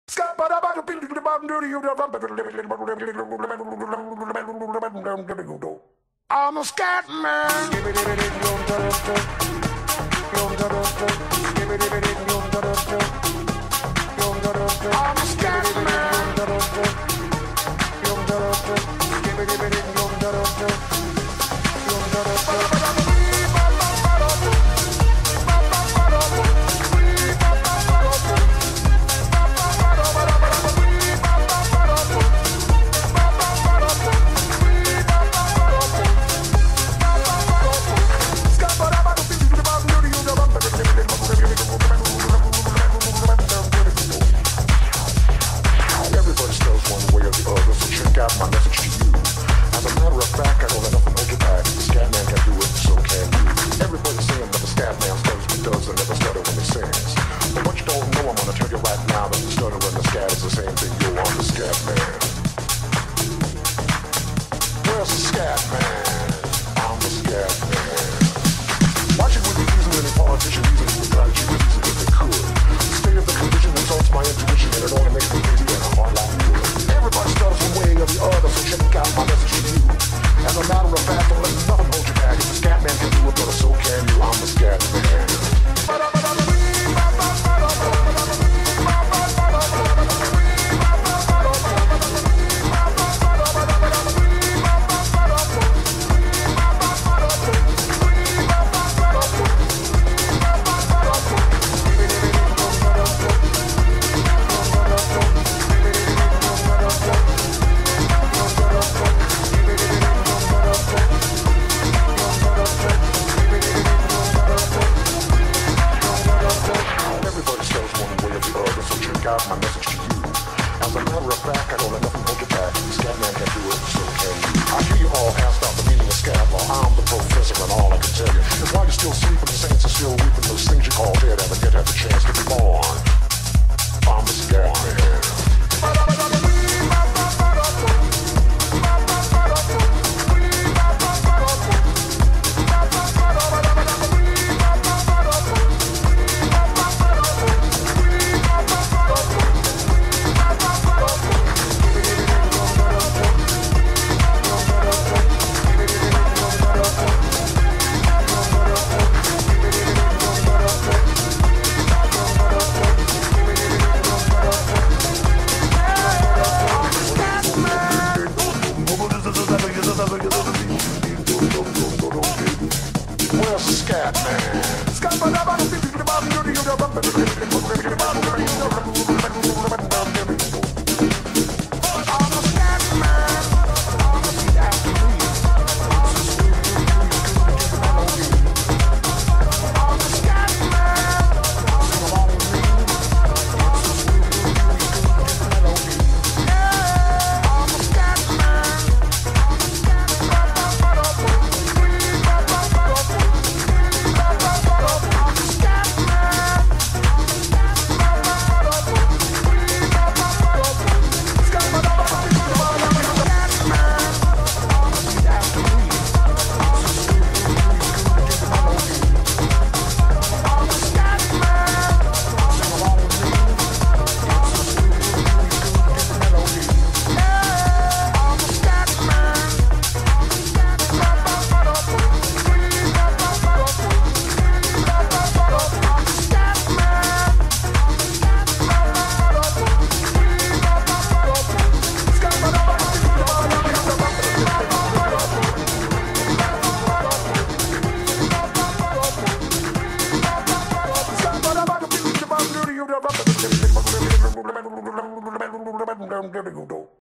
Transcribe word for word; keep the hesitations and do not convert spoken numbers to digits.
I'm a scat man. I'm a scat my message to you. As a matter of fact, I don't let nothing hold you back. The scat man can do it, so can you. Everybody's saying that the scat man stutters but does and never stutter when he sings. But what you don't know, I'm gonna tell you right now that the stutter and the scat is the same thing. Yo, I'm the scat man. Where's the scat man? I'm the scat man. Watch it with the reason any politician using it would try to choose it if they could. The state of the condition insults my intuition and it only makes me crazy and a hard like wood. Everybody stutters one way or the other, so check out my message to you. As a matter of fact, don't let nothing hold you back. If the scat man can do it, but so can you. I'm the scat man. My message to you. As a matter of fact, I don't let nothing hold you back. The scat man can do it, so can you. I hear you all asked out the meaning of scat law. I'm the professor and all I can tell you is while you're still sleeping, the saints are still weeping. Those things you call dead haven't yet had the chance to be born. I'm the scat man. Where's the scat man? There we go.